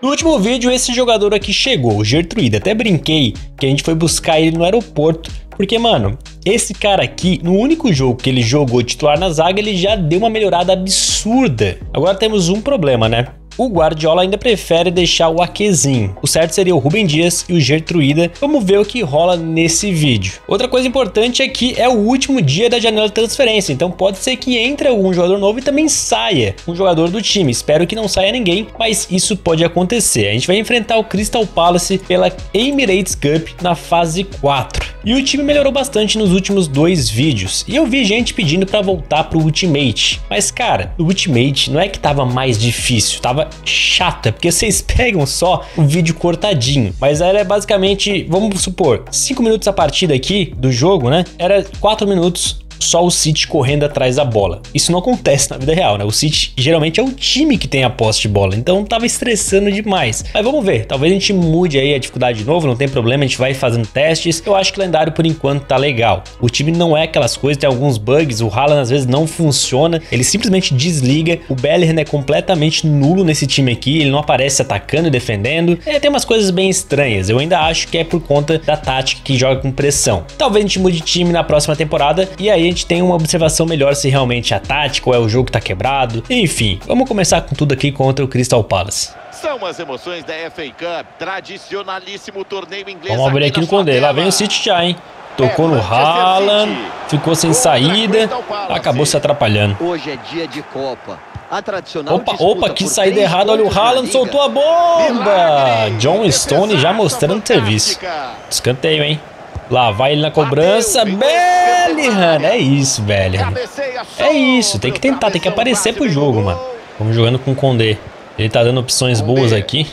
No último vídeo, esse jogador aqui chegou, o Gertruida. Até brinquei que a gente foi buscar ele no aeroporto, porque, mano, esse cara aqui, no único jogo que ele jogou titular na zaga, ele já deu uma melhorada absurda. Agora temos um problema, né? O Guardiola ainda prefere deixar o Akezinho. O certo seria o Rúben Dias e o Gertruida. Vamos ver o que rola nesse vídeo. Outra coisa importante é que é o último dia da janela de transferência, então pode ser que entre algum jogador novo e também saia um jogador do time. Espero que não saia ninguém, mas isso pode acontecer. A gente vai enfrentar o Crystal Palace pela Emirates Cup na fase 4. E o time melhorou bastante nos últimos 2 vídeos. E eu vi gente pedindo pra voltar pro Ultimate. Mas, cara, o Ultimate não é que tava mais difícil, tava chata, porque vocês pegam só o vídeo cortadinho. Mas era basicamente, vamos supor, 5 minutos a partida aqui do jogo, né? Era 4 minutos só o City correndo atrás da bola. Isso não acontece na vida real, né? O City geralmente é o time que tem a posse de bola, então tava estressando demais. Mas vamos ver, talvez a gente mude aí a dificuldade de novo, não tem problema, a gente vai fazendo testes. Eu acho que o lendário por enquanto tá legal. O time não é aquelas coisas, tem alguns bugs, o Haaland às vezes não funciona, ele simplesmente desliga. O Bellingham é completamente nulo nesse time aqui, ele não aparece atacando e defendendo. Tem umas coisas bem estranhas, eu ainda acho que é por conta da tática que joga com pressão. Talvez a gente mude de time na próxima temporada e aí a gente tem uma observação melhor se realmente é a tática ou é o jogo que tá quebrado. Enfim, vamos começar com tudo aqui contra o Crystal Palace. São as emoções da FA Cup, tradicionalíssimo torneio inglês. Vamos abrir aqui no Condé, lá vem o City já, hein? Tocou no Haaland, ficou sem saída, acabou se atrapalhando. Hoje é dia de Copa. A tradicional opa, que saída errada, olha o Haaland, soltou a bomba! John Stone já mostrando serviço. Escanteio, hein? Lá vai ele na cobrança, Bellingham, é isso, Bellingham. É isso, tem que tentar, tem que aparecer pro jogo, mano. Vamos jogando com o Condé. Ele tá dando opções boas aqui.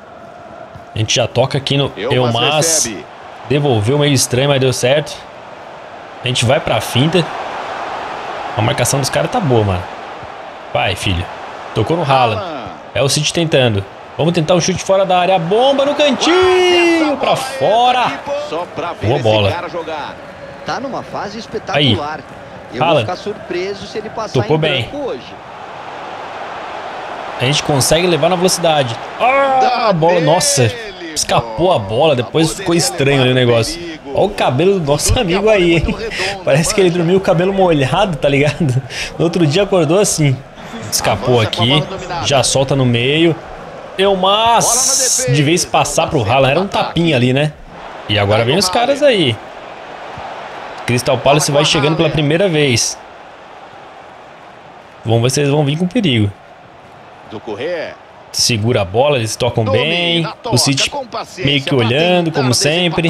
A gente já toca aqui no Elmas. Devolveu meio estranho, mas deu certo. A gente vai pra finta. A marcação dos caras tá boa, mano. Vai, filho. Tocou no Haaland. É o City tentando. Vamos tentar um chute fora da área. A bomba no cantinho, pra fora. Boa bola. Tá numa fase espetacular. Aí. Eu vou ficar surpreso se ele passar. Tocou bem. A gente consegue levar na velocidade. Ah, a bola, nossa. Escapou a bola, depois ficou estranho ali o negócio. Olha o cabelo do nosso amigo aí, hein? Parece que ele dormiu com o cabelo molhado, tá ligado? No outro dia acordou assim. Escapou aqui, já solta no meio. Elmas de vez passar pro Haaland, era um tapinha ali, né? E agora vem os caras aí. Crystal Palace vai chegando pela primeira vez. Vamos ver se eles vão vir com perigo. Segura a bola, eles tocam bem. O City meio que olhando, como sempre.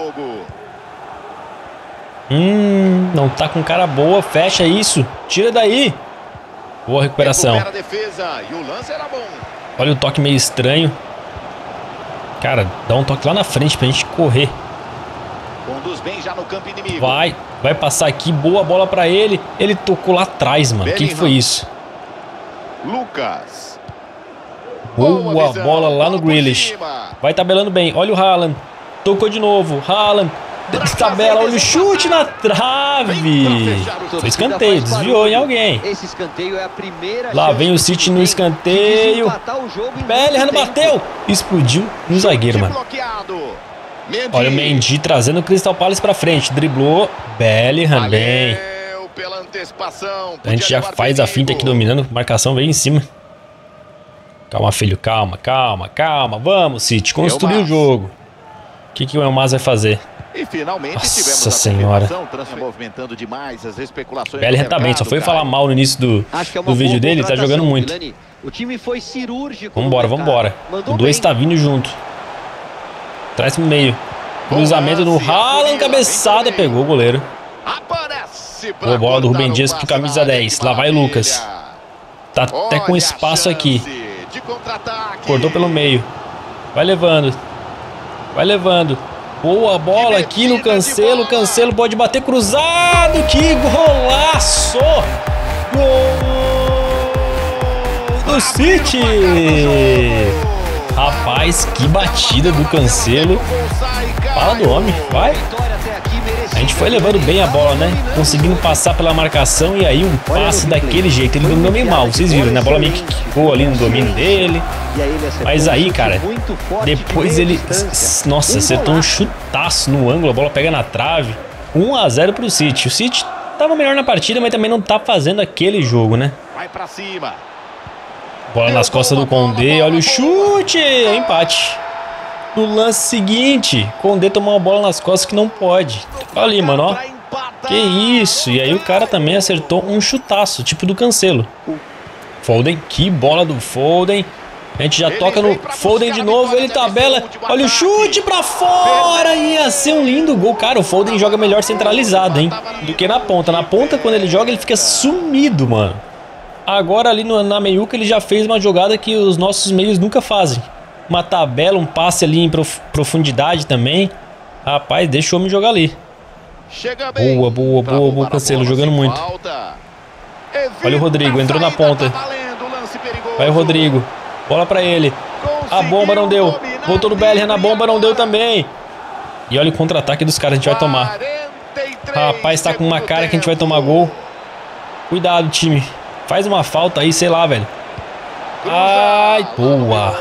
Não tá com cara boa, fecha isso. Tira daí. Boa recuperação. Olha o toque meio estranho. Cara, dá um toque lá na frente pra gente correr. Vai passar aqui, boa bola pra ele. Ele tocou lá atrás, mano. O que foi isso? Lucas. Boa bola lá no Grealish. Vai tabelando bem. Olha o Haaland. Tocou de novo. Haaland. Tabela, olha o chute na trave. Foi escanteio, desviou em alguém. Lá vem o City no escanteio. Bellingham bateu. Explodiu no zagueiro, mano. Olha o Mendy trazendo o Crystal Palace pra frente. Driblou. Bellingham bem. A gente já faz a finta aqui dominando. Marcação veio em cima. Calma, filho, calma. Vamos, City, construir o jogo. O que o Elmas vai fazer? E finalmente Nossa senhora. Bellingham tá bem, só foi falar mal no início do vídeo dele, tá jogando muito. O time foi cirúrgico. Vambora. O 2 tá vindo junto. Traz pro meio. Cruzamento no Haaland, cabeçada, pegou o goleiro. Boa bola do Rúben Dias pro camisa 10. Lá vai o Lucas. Tá até com espaço aqui. Cortou pelo meio. Vai levando. Boa bola aqui no Cancelo. Cancelo pode bater cruzado. Que golaço! Gol do City! Rapaz, que batida do Cancelo. Fala do homem, vai. A gente foi levando bem a bola, né? Conseguindo passar pela marcação e aí um passe daquele jeito. Ele dominou meio mal, vocês viram, né? A bola meio que quicou ali no domínio dele. E aí ele acertou Mas aí, chute cara, muito forte depois de meia ele... distância. Nossa, acertou um chutaço no ângulo, a bola pega na trave. 1 a 0 pro City. O City tava melhor na partida, mas também não tá fazendo aquele jogo, né? Vai pra cima. Bola nas costas do Condé, olha o chute, empate. No lance seguinte, Condé tomou uma bola nas costas que não pode. Olha ali, mano, ó. Que isso, e aí o cara também acertou um chutaço, tipo do Cancelo. Foden, que bola do Foden. A gente já toca no Foden de novo, ele tabela. Olha o chute pra fora, ia ser um lindo gol. Cara, o Foden joga melhor centralizado, hein, do que na ponta. Na ponta, quando ele joga, ele fica sumido, mano. Agora ali na meiuca ele já fez uma jogada que os nossos meios nunca fazem. Uma tabela, um passe ali em profundidade também. Rapaz, deixa o homem jogar ali. Boa, boa, boa, boa, Cancelo, jogando muito. Olha o Rodrigo, entrou na ponta. Vai o Rodrigo, bola pra ele. A bomba não deu. Voltou no Bellingham, na bomba não deu também. E olha o contra-ataque dos caras, a gente vai tomar. Rapaz, tá com uma cara que a gente vai tomar gol. Cuidado, time. Faz uma falta aí, sei lá, velho. Ai, boa.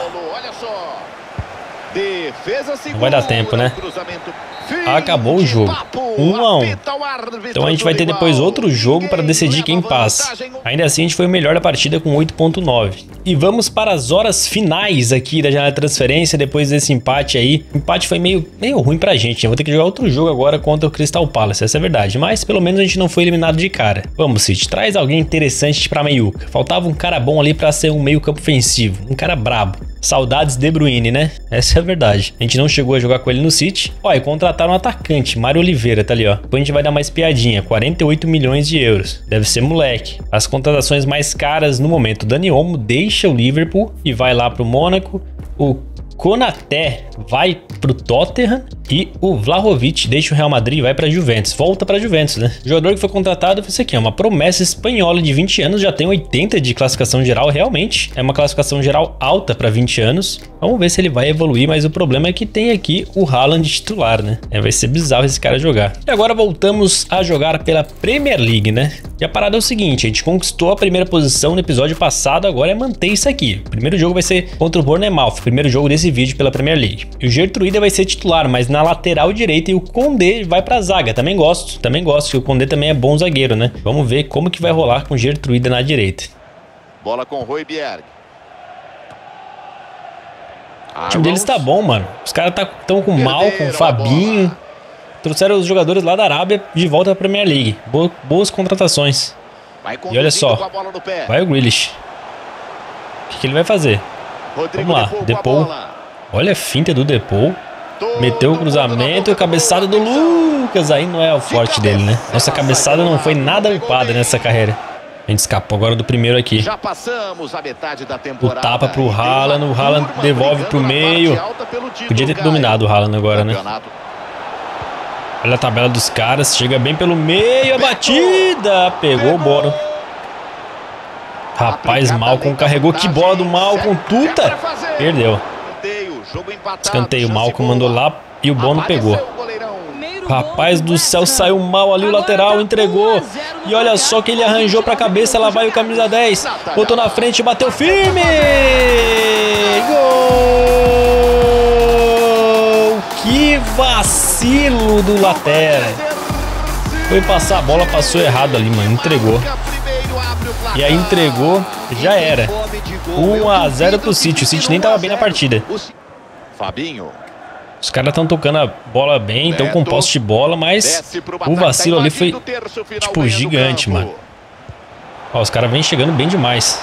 Não vai dar tempo, né? Acabou o jogo. 1 a 1. Então a gente vai ter depois outro jogo para decidir quem passa. Ainda assim a gente foi o melhor da partida com 8.9. E vamos para as horas finais aqui da janela de transferência depois desse empate aí. O empate foi meio ruim pra gente, né? Vou ter que jogar outro jogo agora contra o Crystal Palace, essa é a verdade. Mas pelo menos a gente não foi eliminado de cara. Vamos, City, traz alguém interessante pra meiuca. Faltava um cara bom ali pra ser um meio campo ofensivo, um cara brabo. Saudades De Bruyne, né? Essa é a verdade. A gente não chegou a jogar com ele no City. Ó, e contrataram um atacante, Mário Oliveira, tá ali, ó. Depois a gente vai dar mais piadinha, 48 milhões de euros. Deve ser moleque. As contratações mais caras no momento. O Dani Olmo deixa o Liverpool e vai lá pro Mônaco. O Konaté vai pro Tottenham e o Vlahovic deixa o Real Madrid e vai pra Juventus. Volta pra Juventus, né? O jogador que foi contratado foi esse aqui, é uma promessa espanhola de 20 anos, já tem 80 de classificação geral, realmente. É uma classificação geral alta pra 20 anos. Vamos ver se ele vai evoluir, mas o problema é que tem aqui o Haaland titular, né? Vai ser bizarro esse cara jogar. E agora voltamos a jogar pela Premier League, né? E a parada é o seguinte, a gente conquistou a primeira posição no episódio passado, agora é manter isso aqui. O primeiro jogo vai ser contra o Bournemouth, primeiro jogo desse vídeo pela Premier League. E o Gertruida vai ser titular, mas na lateral direita, e o Condé vai pra zaga. Também gosto, que o Condé também é bom zagueiro, né? Vamos ver como que vai rolar com o Gertruida na direita. Bola com o Højbjerg. O time deles tá bom, mano. Os caras tão com o Malcom, o Fabinho. Trouxeram os jogadores lá da Arábia de volta pra Premier League. Boas contratações. E olha só, vai o Grealish. O que ele vai fazer? Vamos lá, Depou. Olha a finta do Depou. Meteu o cruzamento e a cabeçada do Lucas. Aí não é o forte dele, né? Nossa cabeçada não foi nada upada nessa carreira. A gente escapou agora do primeiro aqui. Já passamos a metade da O temporada. tapa pro Haaland. O Haaland devolve pro meio. Podia ter dominado o Haaland agora, né? Olha a tabela dos caras. Chega bem pelo meio. A batida. Pegou o Boro. Rapaz, Malcom carregou. Que bola do Malcom. Tuta. Perdeu. Escanteio. O Malcom mandou lá e o Bono pegou. Rapaz do céu, saiu mal ali o lateral, entregou. E olha só que ele arranjou pra cabeça, lá vai o camisa 10. Botou na frente, bateu firme. Gol! Que vacilo do lateral. Foi passar a bola, passou errado ali, mano, entregou. E aí entregou, já era. 1 a 0 pro City, o City nem tava bem na partida. Fabinho. Os caras estão tocando a bola bem, estão com posse de bola, mas o vacilo ali foi, tipo, gigante, mano. Ó, os caras vêm chegando bem demais.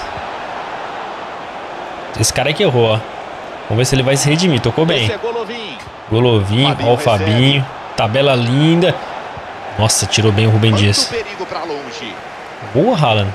Esse cara que errou, ó. Vamos ver se ele vai se redimir. Tocou bem. Golovin, ó o Fabinho. Tabela linda. Nossa, tirou bem o Rubem Dias. Boa, Haaland.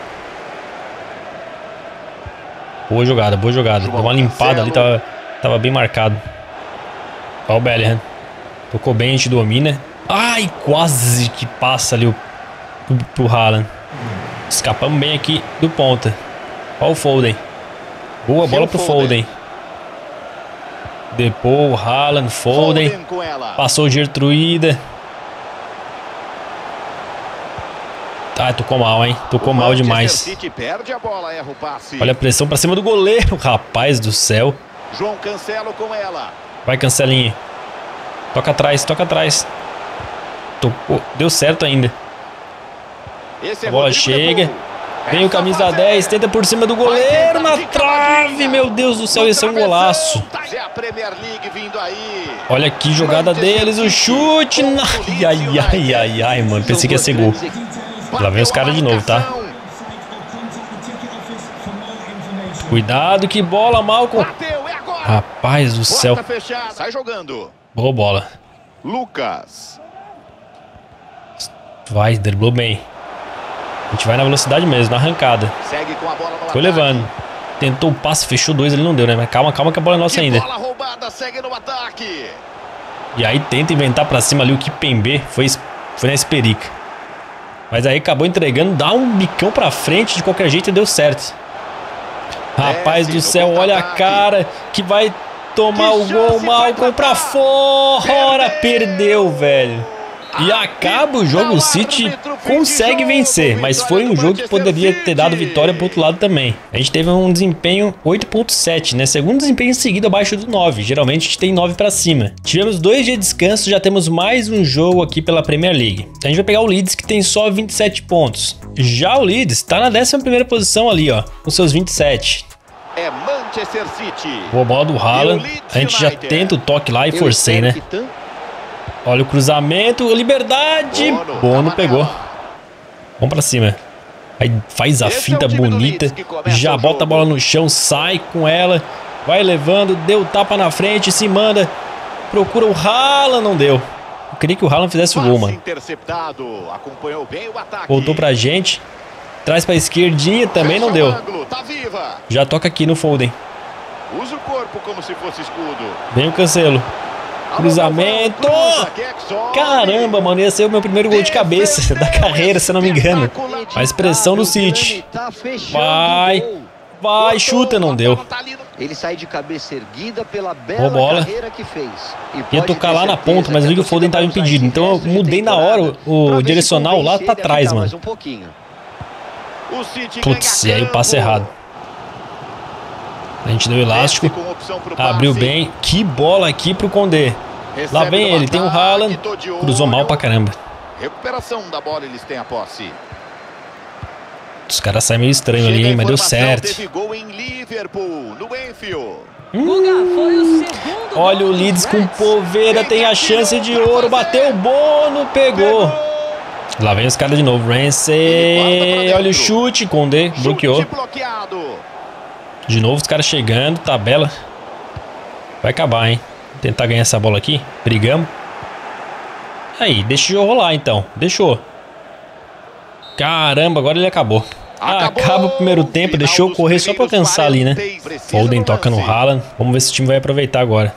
Boa jogada, boa jogada. Deu uma limpada ali, tava bem marcado. Ó o Bellingham. Tocou bem, a gente domina. Ai, quase que passa ali pro Haaland. Escapamos bem aqui do ponta. Ó o Foden. Boa bola pro Foden. Depois o Haaland, Foden. Passou o Gertruida. Ah, tocou mal, hein? Tocou mal demais. Perde a bola, erra o passe. Olha a pressão pra cima do goleiro. Rapaz do céu. João Cancelo com ela. Vai, Cancelinho. Toca atrás, toca atrás. Tocou. Deu certo ainda. A bola chega. Vem o camisa 10, tenta por cima do goleiro, na trave, meu Deus do céu, esse é um golaço. Olha que jogada deles, o chute, ai, mano, pensei que ia ser gol. Lá vem os caras de novo, tá? Cuidado, que bola, Malcom. Rapaz do céu. Sai jogando. Boa bola. Lucas. Vai, driblou bem. A gente vai na velocidade mesmo, na arrancada. Segue com a bola no Foi levando. Tentou o passe, fechou 2, ele não deu, né? Mas calma, calma que a bola é nossa ainda. Bola roubada, segue no ataque. E aí tenta inventar pra cima ali o Kimpembe. Foi na esperica. Mas aí acabou entregando, dá um bicão pra frente, de qualquer jeito deu certo. Rapaz do céu, olha a cara que vai tomar o gol, Malcom pra fora. Perdeu, velho. E acaba o jogo, o City consegue vencer, mas foi um jogo que poderia ter dado vitória pro outro lado também. A gente teve um desempenho 8.7, né? Segundo desempenho seguido abaixo do 9, geralmente a gente tem 9 pra cima. Tivemos 2 dias de descanso, já temos mais um jogo aqui pela Premier League. A gente vai pegar o Leeds, que tem só 27 pontos. Já o Leeds tá na 11ª posição ali, ó, com seus 27. É Manchester City. Boa bola do Haaland, a gente já tenta o toque lá e forcei, né? Olha o cruzamento, liberdade. Bono pegou. Vamos pra cima. Aí faz a finta bonita. Já bota a bola no chão, sai com ela. Vai levando, deu tapa na frente, se manda. Procura o Haaland, não deu. Eu queria que o Haaland fizesse o gol, mano. Voltou pra gente. Traz pra esquerdinha, também não deu. Já toca aqui no Foden. Usa o corpo como se fosse escudo. Vem o Cancelo. Cruzamento! Caramba, mano, ia ser o meu primeiro gol de cabeça da carreira, se eu não me engano. Mais pressão no City. Vai, chuta, não deu. Ele sai de cabeça erguida pela bela carreira que fez. Ia tocar lá na ponta, mas eu vi que o Foden estava impedido. Então eu mudei na hora, o direcional lá tá atrás, mano. Putz, e aí o passe errado. A gente deu elástico, abriu bem. Que bola aqui pro Condé. Lá vem ele, tem o Haaland. Cruzou mal pra caramba. Recuperação da bola, eles têm a posse. Os caras saem meio estranho ali, hein, mas deu certo. Olha o Leeds com Poveda, tem a chance de ouro. Bateu o Bono, pegou. Lá vem os caras de novo. Ramsey, olha o chute, Condé bloqueou. De novo os caras chegando, tabela. Vai acabar, hein? Tentar ganhar essa bola aqui. Brigamos. Aí, deixa eu rolar então. Deixou. Caramba, agora ele acabou. Acaba o primeiro tempo, deixou eu correr só pra alcançar ali, né? Foden toca no Haaland. Vamos ver se o time vai aproveitar agora.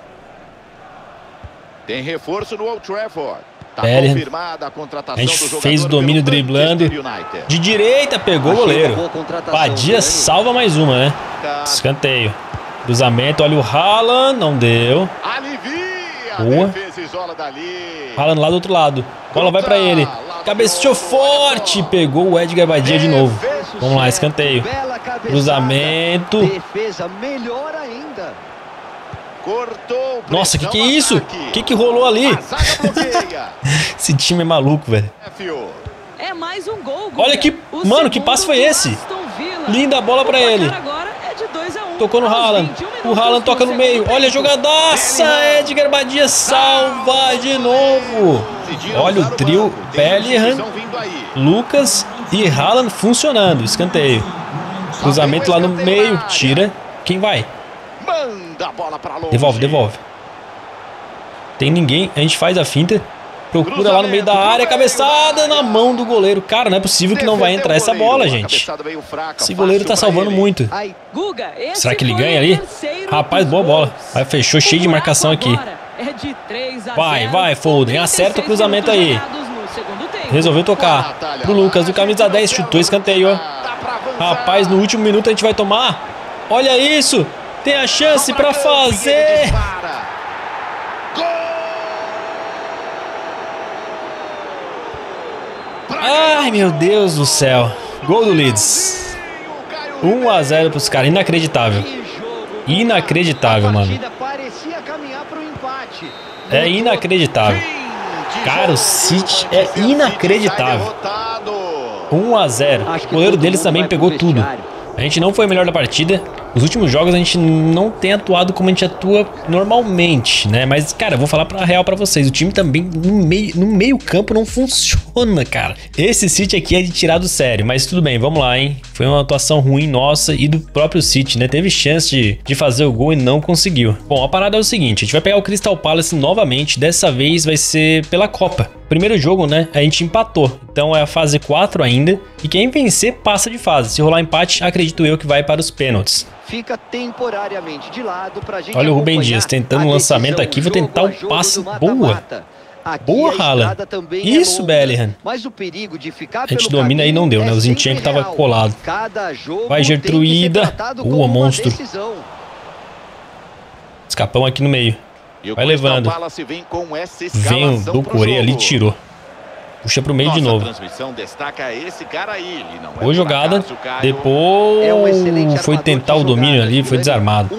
Tem reforço no Old Trafford. Tá confirmada a contratação. A gente fez o domínio driblando. De direita, pegou o goleiro. Badia salva mais uma, né? Escanteio. Cruzamento, olha o Haaland. Não deu. Boa. Haaland lá do outro lado. Bola vai pra ele. Cabeceou forte. Pegou o Edgar Badia de novo. Vamos lá, escanteio. Cruzamento. Nossa, que é isso? Que rolou ali? Esse time é maluco, velho. É mais um gol. Olha que, mano, que passe foi esse? Linda bola pra ele. Tocou no Haaland. O Haaland toca no meio. Olha a jogadaça. Edgar Badia salva de novo. Olha o trio Bellingham, Lucas e Haaland funcionando. Escanteio. Cruzamento lá no meio. Tira. Quem vai? Devolve, devolve. Tem ninguém. A gente faz a finta. Procura lá no meio da área. Cabeçada na mão do goleiro. Cara, não é possível que não vai entrar essa bola, gente. Esse goleiro tá salvando muito. Será que ele ganha ali? Rapaz, boa bola. Vai, fechou, cheio de marcação aqui. Vai, Foden. Acerta o cruzamento aí. Resolveu tocar pro Lucas, do camisa 10. Chutou, escanteio. Rapaz, no último minuto a gente vai tomar. Olha isso. Tem a chance pra fazer. Ai, meu Deus do céu. Gol do Leeds. 1 a 0 pros caras. Inacreditável. Inacreditável, mano. É inacreditável. Cara, o City é inacreditável. 1 a 0. O goleiro deles também pegou tudo. A gente não foi o melhor da partida. Os últimos jogos a gente não tem atuado como a gente atua normalmente, né? Mas, cara, eu vou falar pra real pra vocês. O time também no meio campo não funciona, cara. Esse City aqui é de tirar do sério. Mas tudo bem, vamos lá, hein? Foi uma atuação ruim nossa e do próprio City, né? Teve chance de fazer o gol e não conseguiu. Bom, a parada é o seguinte. A gente vai pegar o Crystal Palace novamente. Dessa vez vai ser pela Copa. Primeiro jogo, né? A gente empatou. Então é a fase 4 ainda. E quem vencer passa de fase. Se rolar empate, acredito eu que vai para os pênaltis. Fica temporariamente de lado pra gente. Olha o Rubem Dias tentando um lançamento aqui. Vou tentar um passe. Boa. Boa, Haaland. Isso, Bellingham. Mas o perigo de ficar a gente domina aí, não deu, né? O Zinchenko tava colado. Vai, Gertruida. Boa, monstro. Escapão aqui no meio. Vai levando. Vem o Doucouré ali e tirou. Puxa pro meio de novo. Boa jogada. Depois foi tentar o domínio ali, foi desarmado.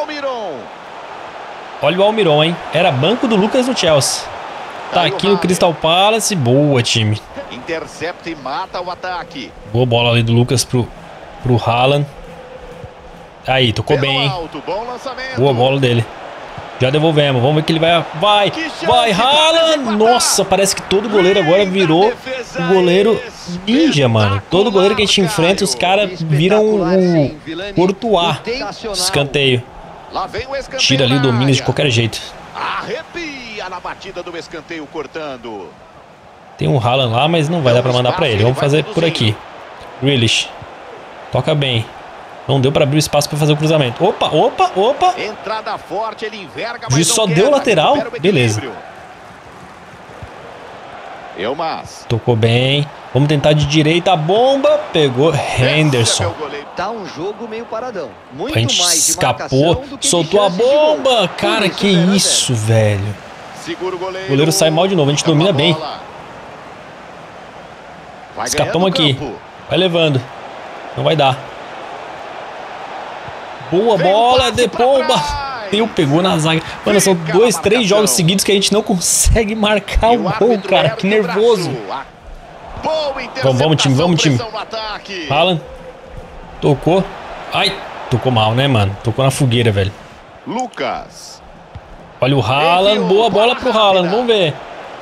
Olha o Almiron, hein? Era banco do Lucas no Chelsea. Tá aqui no Crystal Palace. Boa, time. Intercepta e mata o ataque. Boa bola ali do Lucas pro Haaland. Aí, tocou bem, hein? Boa bola dele. Já devolvemos, vamos ver que ele vai, Haaland! Nossa, parece que todo goleiro agora virou o goleiro ninja, mano. Todo goleiro que a gente enfrenta, os caras viram o Courtois. Escanteio. Tira ali o domínio de qualquer jeito. Arrepia na batida do escanteio cortando. Tem um Haaland lá, mas não vai dar pra mandar pra ele. Vamos fazer por aqui. Grealish. Toca bem. Não deu pra abrir o espaço pra fazer o cruzamento. Opa. Entrada forte, ele enverga, o juiz só deu lateral? Beleza. Tocou bem. Vamos tentar de direita a bomba. Pegou Henderson. Tá um jogo meio paradão. A gente escapou. Soltou a bomba. Cara, que isso, velho. O goleiro sai mal de novo. A gente domina bem. Escapamos aqui. Vai levando. Não vai dar. Boa bola de bomba. Pegou na zaga. Mano, são 2, 3 jogos seguidos que a gente não consegue marcar o gol, cara. Que nervoso. Vamos, time. Haaland. Tocou. Ai, tocou mal, né, mano? Tocou na fogueira, velho. Lucas. Olha o Haaland. Boa bola pro Haaland. Vamos ver.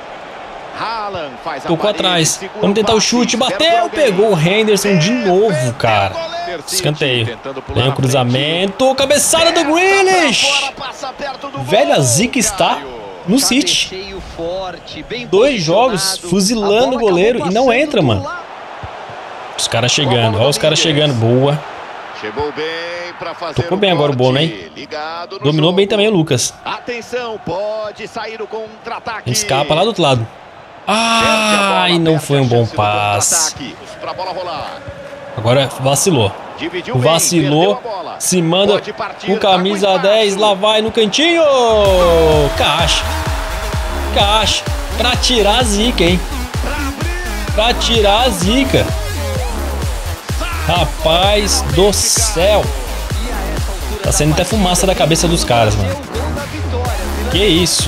Tocou atrás. Vamos tentar o chute. Bateu. Pegou o Henderson de novo, cara. Escanteio. Vem o cruzamento. Cabeçada do Grealish. Velho, a zica está no City. 2 jogos fuzilando o goleiro e não entra, mano. Os caras chegando. Olha os caras chegando. Boa. Tocou bem agora o Bono, hein? Dominou bem também o Lucas. A gente escapa lá do outro lado. Ai, não foi um bom passe. Agora vacilou. Se manda com camisa 10. Lá vai no cantinho. Caixa. Pra tirar a zica, hein? Pra tirar a zica. Rapaz do céu. Tá saindo até fumaça da cabeça dos caras, mano. Que isso?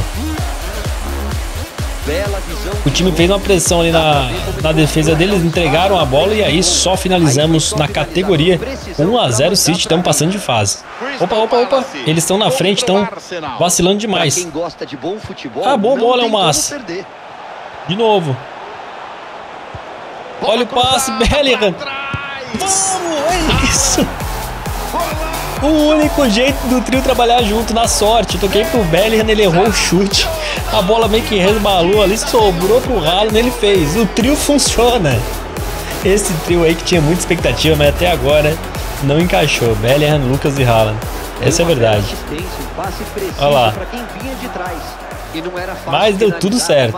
O time fez uma pressão ali na defesa deles, entregaram a bola e aí só finalizamos na categoria. 1 a 0 City, estamos passando de fase. Opa. Eles estão na frente, estão vacilando demais. Ah, boa bola, é o Massa. De novo. Olha o passe, Bellingham. Vamos, olha isso. O único jeito do trio trabalhar junto na sorte. Toquei pro Bellingham, ele errou o chute. A bola meio que resbalou ali, sobrou pro Haaland, ele fez. O trio funciona. Esse trio aí que tinha muita expectativa, mas até agora não encaixou. Bellingham, Lucas e Haaland. Essa é a verdade. Olha lá. Mas deu tudo certo.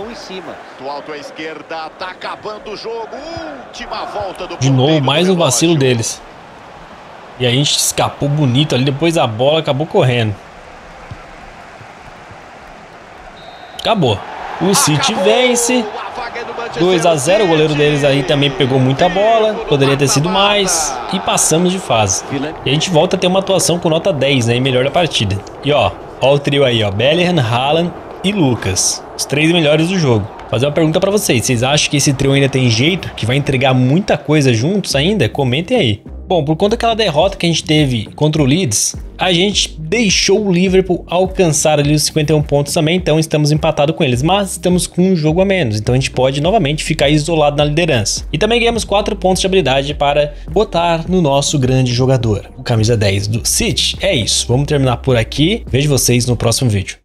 De novo, mais um vacilo deles. E a gente escapou bonito ali. Depois a bola acabou correndo. Acabou. O City vence. 2 a 0, o goleiro deles aí também pegou muita bola, poderia ter sido mais, e passamos de fase. E a gente volta a ter uma atuação com nota 10, né, e melhor da partida. E ó o trio aí, ó, Bellingham, Haaland e Lucas, os 3 melhores do jogo. Fazer uma pergunta pra vocês acham que esse trio ainda tem jeito, que vai entregar muita coisa juntos ainda? Comentem aí. Bom, por conta daquela derrota que a gente teve contra o Leeds, a gente deixou o Liverpool alcançar ali os 51 pontos também, então estamos empatados com eles, mas estamos com um jogo a menos, então a gente pode novamente ficar isolado na liderança. E também ganhamos 4 pontos de habilidade para botar no nosso grande jogador, o camisa 10 do City. É isso, vamos terminar por aqui, vejo vocês no próximo vídeo.